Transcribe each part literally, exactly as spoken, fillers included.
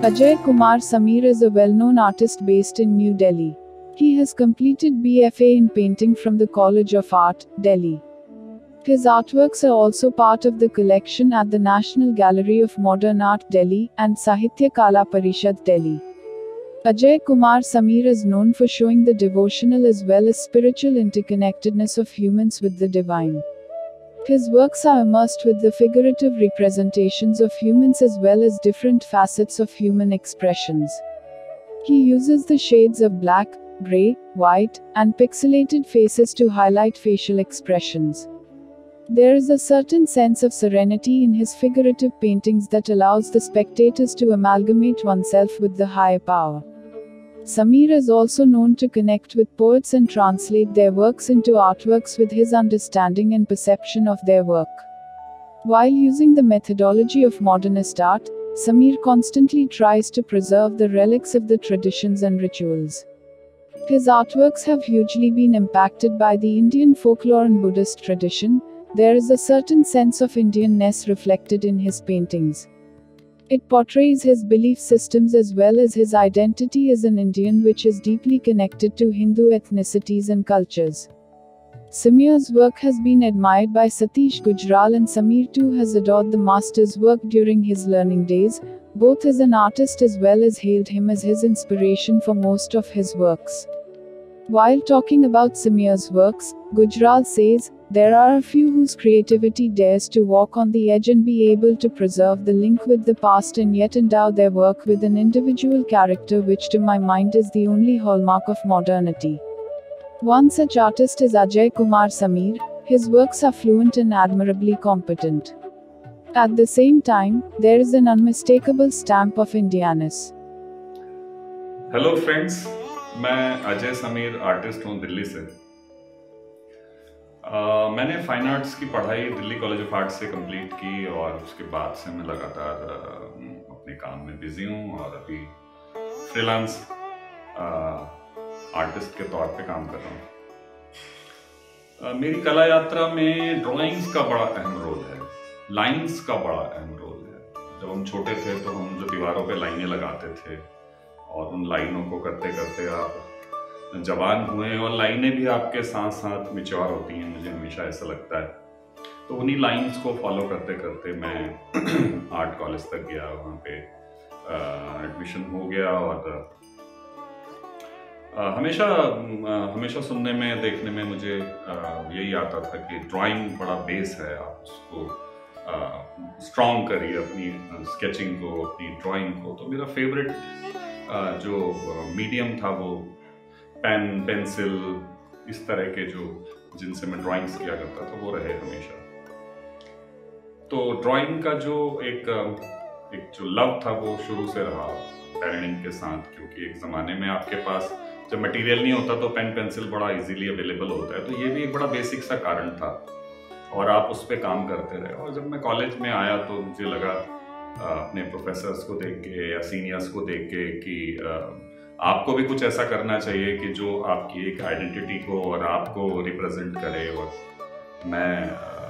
Ajay Kumar Sameer is a well-known artist based in New Delhi. He has completed B F A in painting from the College of Art, Delhi. His artworks are also part of the collection at the National Gallery of Modern Art, Delhi, and Sahitya Kala Parishad, Delhi. Ajay Kumar Sameer is known for showing the devotional as well as spiritual interconnectedness of humans with the divine. His works are immersed with the figurative representations of humans as well as different facets of human expressions. He uses the shades of black, grey, white, and pixelated faces to highlight facial expressions. There is a certain sense of serenity in his figurative paintings that allows the spectators to amalgamate oneself with the higher power. Sameer is also known to connect with poets and translate their works into artworks with his understanding and perception of their work. While using the methodology of modernist art, Sameer constantly tries to preserve the relics of the traditions and rituals. His artworks have hugely been impacted by the Indian folklore and Buddhist tradition. There is a certain sense of Indianness reflected in his paintings. It portrays his belief systems as well as his identity as an Indian, which is deeply connected to Hindu ethnicities and cultures. Sameer's work has been admired by Satish Gujral, and Sameer too has adored the master's work during his learning days, both as an artist as well as hailed him as his inspiration for most of his works. While talking about Sameer's works, Gujral says, "There are a few whose creativity dares to walk on the edge and be able to preserve the link with the past and yet endow their work with an individual character, which to my mind is the only hallmark of modernity." One such artist is Ajay Kumar Sameer. His works are fluent and admirably competent. At the same time, there is an unmistakable stamp of Indianness. Hello friends, मैं Ajay Sameer artist हूँ दिल्ली से। Uh, मैंने fine arts की पढ़ाई Delhi college of art से complete की और उसके बाद से मैं लगातार uh, अपने काम में बिजी हूँ और अभी फ्रीलांस आर्टिस्ट के तौर पे काम कर रहा हूँ। uh, मेरी कला यात्रा में ड्राइंग्स का बड़ा अहम रोल है, लाइंस का बड़ा अहम रोल है। जब हम छोटे थे तो हम जो दीवारों पे लाइनें लगाते थे और उन लाइनों को करते करते आप जवान हुए और लाइनें भी आपके साथ साथ मैच्योर होती हैं, मुझे हमेशा ऐसा लगता है। तो उन्हीं लाइंस को फॉलो करते करते मैं आर्ट कॉलेज तक गया, वहाँ पे एडमिशन हो गया और आ, हमेशा आ, हमेशा सुनने में देखने में मुझे यही आता था कि ड्राइंग बड़ा बेस है, आप उसको स्ट्रॉन्ग करिए अपनी स्केचिंग को, अपनी ड्राइंग को। तो मेरा फेवरेट जो मीडियम था वो पेन, पेंसिल, इस तरह के जो जिनसे मैं ड्राइंग्स किया करता था वो रहे हमेशा। तो ड्राइंग का जो एक एक जो लव था वो शुरू से रहा पेंटिंग के साथ, क्योंकि एक ज़माने में आपके पास जब मटेरियल नहीं होता तो पेन पेंसिल बड़ा इजीली अवेलेबल होता है। तो ये भी एक बड़ा बेसिक सा कारण था और आप उस पर काम करते रहे। और जब मैं कॉलेज में आया तो मुझे लगा अपने प्रोफेसर्स को देख के या सीनियर्स को देख के कि आपको भी कुछ ऐसा करना चाहिए कि जो आपकी एक आइडेंटिटी को और आपको रिप्रेजेंट करे। और मैं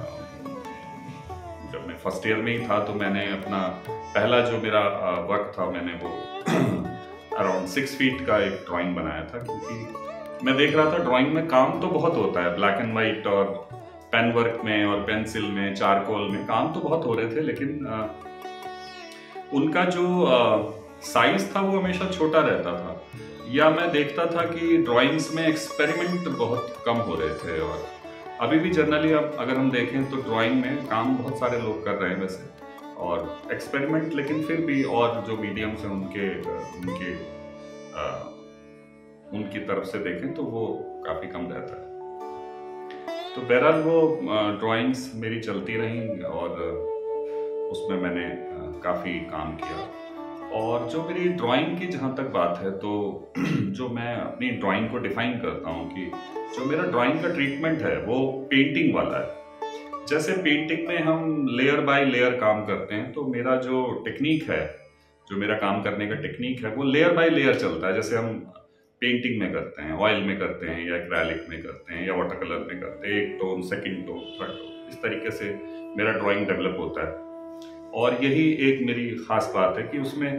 जब मैं फर्स्ट ईयर में ही था तो मैंने अपना पहला जो मेरा वर्क था मैंने वो अराउंड सिक्स फीट का एक ड्राइंग बनाया था, क्योंकि मैं देख रहा था ड्राइंग में काम तो बहुत होता है, ब्लैक एंड वाइट और पेन वर्क में और पेंसिल में, चारकोल में काम तो बहुत हो रहे थे, लेकिन आ, उनका जो साइज था वो हमेशा छोटा रहता था। या मैं देखता था कि ड्राइंग्स में एक्सपेरिमेंट बहुत कम हो रहे थे। और अभी भी जनरली अब अगर हम देखें तो ड्राइंग में काम बहुत सारे लोग कर रहे हैं वैसे, और एक्सपेरिमेंट, लेकिन फिर भी और जो मीडियम्स हैं उनके उनके आ, उनकी तरफ से देखें तो वो काफ़ी कम रहता है। तो बहरहाल वो ड्राइंग्स मेरी चलती रहीं और उसमें मैंने काफ़ी काम किया। और जो मेरी ड्राइंग की जहाँ तक बात है तो जो मैं अपनी ड्राइंग को डिफाइन करता हूँ कि जो मेरा ड्राइंग का ट्रीटमेंट है वो पेंटिंग वाला है। जैसे पेंटिंग में हम लेयर बाय लेयर काम करते हैं, तो मेरा जो टेक्निक है, जो मेरा काम करने का टेक्निक है वो लेयर बाय लेयर चलता है। जैसे हम पेंटिंग में करते हैं, ऑयल में करते हैं या एक्रेलिक में करते हैं या वाटर कलर में करते हैं, एक tone, second tone, third tone, इस तरीके से मेरा ड्राइंग डेवलप होता है। और यही एक मेरी खास बात है कि उसमें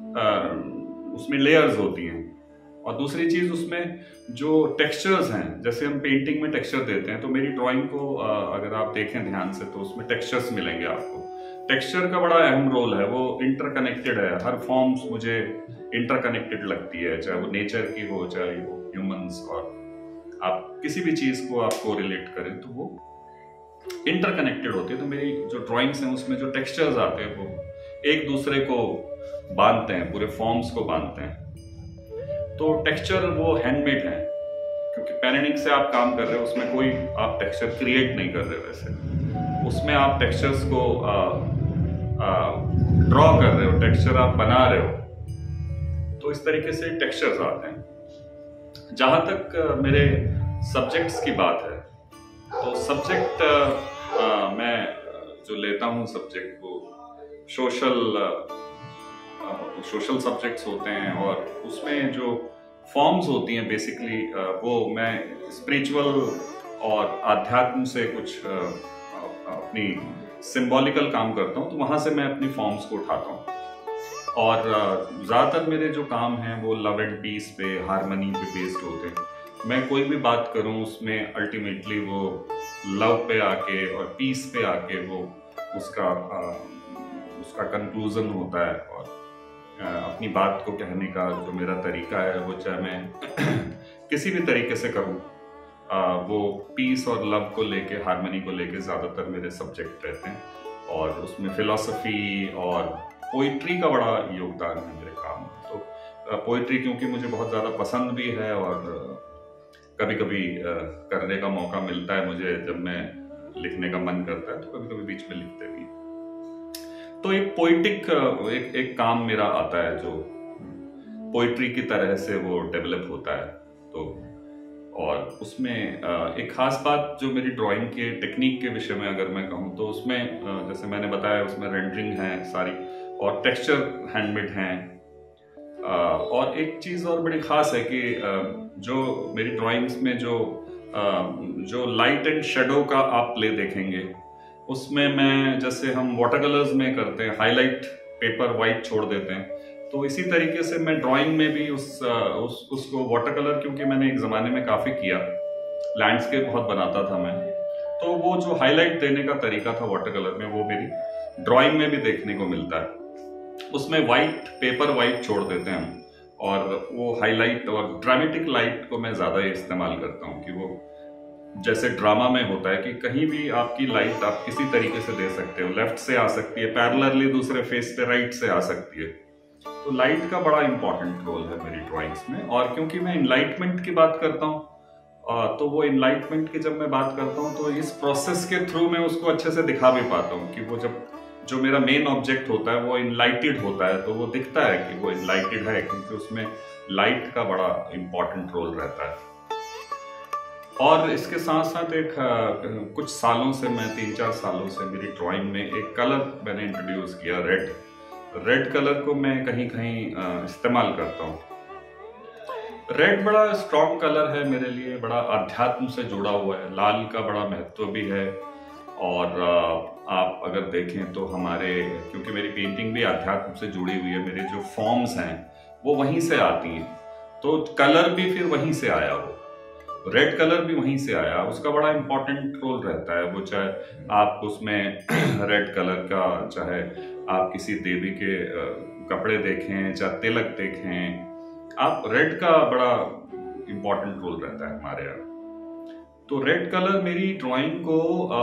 उसमें लेयर्स होती हैं। और दूसरी चीज़ उसमें जो टेक्सचर्स हैं, जैसे हम पेंटिंग में टेक्सचर देते हैं, तो मेरी ड्राइंग को अगर आप देखें ध्यान से तो उसमें टेक्सचर्स मिलेंगे आपको। टेक्सचर का बड़ा अहम रोल है, वो इंटरकनेक्टेड है। हर फॉर्म्स मुझे इंटरकनेक्टेड लगती है, चाहे वो नेचर की हो, चाहे वो ह्यूमंस, और आप किसी भी चीज़ को आपको रिलेट करें तो वो इंटरकनेक्टेड होती है। तो मेरी जो ड्राइंग्स हैं उसमें जो टेक्सचर्स आते हैं वो एक दूसरे को बांधते हैं, पूरे फॉर्म्स को बांधते हैं। तो टेक्सचर वो हैंडमेड है, क्योंकि पेन एंड इंक से आप काम कर रहे हो, उसमें कोई आप टेक्सचर क्रिएट नहीं कर रहे हो। वैसे उसमें आप टेक्सचर्स को ड्रॉ कर रहे हो, टेक्सचर आप बना रहे हो, तो इस तरीके से टेक्सचर्स आते हैं। जहां तक आ, मेरे सब्जेक्ट्स की बात है, तो सब्जेक्ट मैं जो लेता हूँ सब्जेक्ट वो सोशल सोशल सब्जेक्ट्स होते हैं, और उसमें जो फॉर्म्स होती हैं बेसिकली वो मैं स्पिरिचुअल और आध्यात्म से कुछ अपनी सिंबॉलिकल काम करता हूँ, तो वहाँ से मैं अपनी फॉर्म्स को उठाता हूँ। और ज़्यादातर मेरे जो काम हैं वो लव एंड पीस पे, हारमनी पे बेस्ड होते हैं। मैं कोई भी बात करूँ उसमें अल्टीमेटली वो लव पे आके और पीस पे आके वो उसका उसका कंक्लूजन होता है। और अपनी बात को कहने का जो मेरा तरीका है वो, चाहे मैं किसी भी तरीके से करूँ, वो पीस और लव को लेके, हार्मनी को लेके ज़्यादातर मेरे सब्जेक्ट रहते हैं। और उसमें फिलॉसफी और पोइट्री का बड़ा योगदान है मेरे काम में। तो पोइट्री क्योंकि मुझे बहुत ज़्यादा पसंद भी है, और कभी कभी करने का मौका मिलता है मुझे, जब मैं लिखने का मन करता है तो कभी कभी बीच में लिखते भी। तो एक पोइटिक एक एक काम मेरा आता है जो पोइट्री की तरह से वो डेवलप होता है। तो और उसमें एक खास बात जो मेरी ड्राइंग के टेक्निक के विषय में अगर मैं कहूँ, तो उसमें जैसे मैंने बताया उसमें रेंडरिंग है सारी, और टेक्सचर हैंडमेड हैं। और एक चीज़ और बड़ी ख़ास है कि जो मेरी ड्राइंग्स में जो जो लाइट एंड शेडो का आप प्ले देखेंगे, उसमें मैं, जैसे हम वाटर कलर्स में करते हैं, हाईलाइट पेपर वाइट छोड़ देते हैं, तो इसी तरीके से मैं ड्राइंग में भी उस, उस उसको वाटर कलर, क्योंकि मैंने एक ज़माने में काफ़ी किया, लैंडस्केप बहुत बनाता था मैं, तो वो जो हाईलाइट देने का तरीका था वाटर कलर में, वो मेरी ड्राइंग में भी देखने को मिलता है। उसमें वाइट पेपर वाइट छोड़ देते हैं हम, और वो हाईलाइट और ड्रामेटिक लाइट को मैं ज़्यादा इस्तेमाल करता हूँ कि वो जैसे ड्रामा में होता है कि कहीं भी आपकी लाइट आप किसी तरीके से दे सकते हो, लेफ्ट से आ सकती है, पैरेलली दूसरे फेस पे राइट से आ सकती है। तो लाइट का बड़ा इंपॉर्टेंट रोल है मेरी ड्राइंग्स में। और क्योंकि मैं इनलाइटमेंट की बात करता हूँ, तो वो इनलाइटमेंट की जब मैं बात करता हूँ तो इस प्रोसेस के थ्रू मैं उसको अच्छे से दिखा भी पाता हूँ कि वो जब जो मेरा मेन ऑब्जेक्ट होता है वो इनलाइटेड होता है, तो वो दिखता है कि वो इनलाइटेड है, क्योंकि उसमें लाइट का बड़ा इंपॉर्टेंट रोल रहता है। और इसके साथ साथ एक कुछ सालों से, मैं तीन चार सालों से मेरी ड्राइंग में एक कलर मैंने इंट्रोड्यूस किया, रेड। रेड कलर को मैं कहीं कहीं इस्तेमाल करता हूँ। रेड बड़ा स्ट्रॉन्ग कलर है मेरे लिए, बड़ा आध्यात्म से जुड़ा हुआ है, लाल का बड़ा महत्व भी है। और आप अगर देखें तो हमारे, क्योंकि मेरी पेंटिंग भी आध्यात्म से जुड़ी हुई है, मेरे जो फॉर्म्स हैं वो वहीं से आती हैं, तो कलर भी फिर वहीं से आया, वो रेड कलर भी वहीं से आया, उसका बड़ा इंपॉर्टेंट रोल रहता है। वो चाहे आप उसमें रेड कलर का, चाहे आप किसी देवी के कपड़े देखें, चाहे तिलक देखें, आप रेड का बड़ा इंपॉर्टेंट रोल रहता है हमारे यहाँ। तो रेड कलर मेरी ड्राइंग को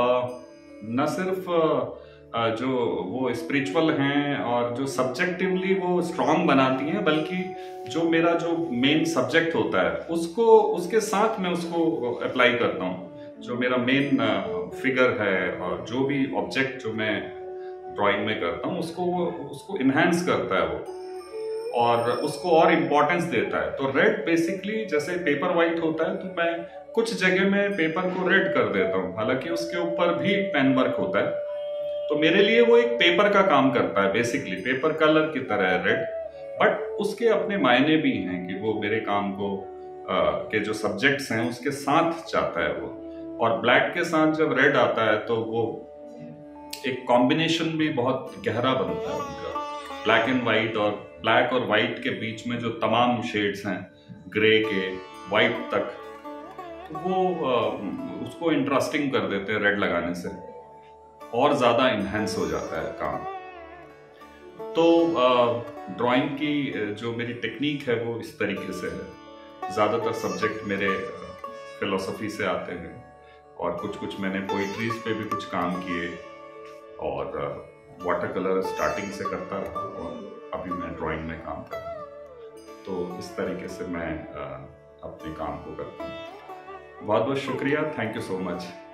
न सिर्फ जो वो स्पिरिचुअल हैं और जो सब्जेक्टिवली वो स्ट्रांग बनाती हैं, बल्कि जो मेरा जो मेन सब्जेक्ट होता है उसको, उसके साथ मैं उसको अप्लाई करता हूँ। जो मेरा मेन फिगर है और जो भी ऑब्जेक्ट जो मैं ड्राइंग में करता हूँ उसको उसको इन्हांस करता है वो, और उसको और इम्पोर्टेंस देता है। तो रेड बेसिकली, जैसे पेपर वाइट होता है तो मैं कुछ जगह में पेपर को रेड कर देता हूँ, हालांकि उसके ऊपर भी पेन वर्क होता है। तो मेरे लिए वो एक पेपर का काम करता है, बेसिकली पेपर कलर की तरह है रेड, बट उसके अपने मायने भी हैं कि वो मेरे काम को आ, के जो सब्जेक्ट्स हैं उसके साथ जाता है वो। और ब्लैक के साथ जब रेड आता है तो वो एक कॉम्बिनेशन भी बहुत गहरा बनता है उनका, ब्लैक एंड व्हाइट और ब्लैक और वाइट के बीच में जो तमाम शेड्स हैं, ग्रे के वाइट तक, वो उसको इंटरेस्टिंग कर देते हैं रेड लगाने से, और ज़्यादा इन्हेंस हो जाता है काम। तो ड्राइंग की जो मेरी टेक्निक है वो इस तरीके से है। ज़्यादातर सब्जेक्ट मेरे फिलोसफी से आते हैं, और कुछ कुछ मैंने पोइट्रीज पे भी कुछ काम किए, और वाटर कलर स्टार्टिंग से करता रहा, और अभी मैं ड्राइंग में काम कर रहा हूँ। तो इस तरीके से मैं अपने काम को करता हूँ। बहुत बहुत शुक्रिया, थैंक यू सो मच।